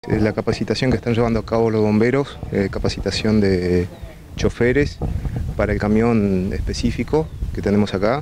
la capacitación que están llevando a cabo los bomberos, capacitación de choferes para el camión específico que tenemos acá.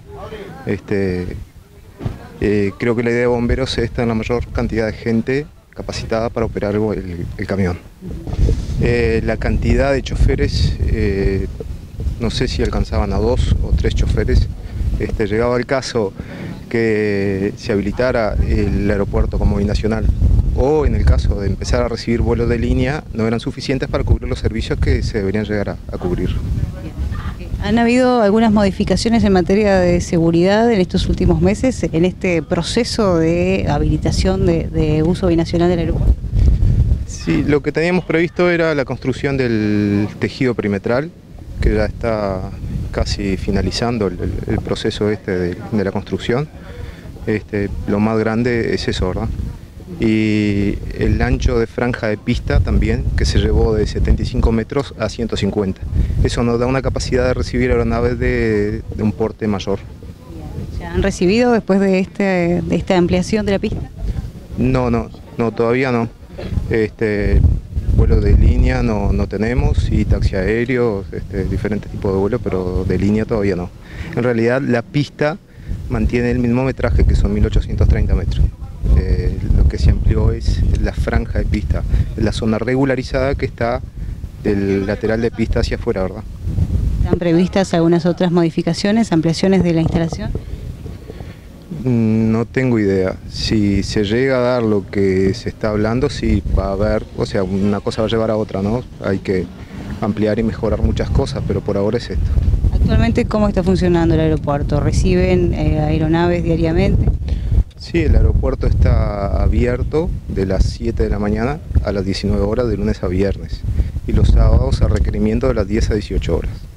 Creo que la idea de bomberos es tener la mayor cantidad de gente capacitada para operar el camión. La cantidad de choferes, no sé si alcanzaban a 2 o 3 choferes. Llegado el caso que se habilitara el aeropuerto como binacional, o en el caso de empezar a recibir vuelos de línea, no eran suficientes para cubrir los servicios que se deberían llegar a cubrir. ¿Han habido algunas modificaciones en materia de seguridad en estos últimos meses, en este proceso de habilitación de uso binacional del aeropuerto? Sí, lo que teníamos previsto era la construcción del tejido perimetral, que ya está casi finalizando el proceso de la construcción. Lo más grande es eso, ¿verdad? Y el ancho de franja de pista también, que se llevó de 75 metros a 150. Eso nos da una capacidad de recibir aeronaves de un porte mayor. ¿Se han recibido después de esta ampliación de la pista? No, todavía no. Vuelos de línea no tenemos, y taxi aéreo, diferentes tipos de vuelos, pero de línea todavía no. En realidad la pista mantiene el mismo metraje, que son 1830 metros. Lo que se amplió es la franja de pista, la zona regularizada que está del lateral de pista hacia afuera, ¿verdad? ¿Están previstas algunas otras modificaciones, ampliaciones de la instalación? No tengo idea. Si se llega a dar lo que se está hablando, sí va a haber, o sea, una cosa va a llevar a otra, ¿no? Hay que ampliar y mejorar muchas cosas, pero por ahora es esto. Actualmente, ¿cómo está funcionando el aeropuerto? ¿Reciben aeronaves diariamente? Sí, el aeropuerto está abierto de las 7 de la mañana a las 19 horas de lunes a viernes, y los sábados a requerimiento de las 10 a 18 horas.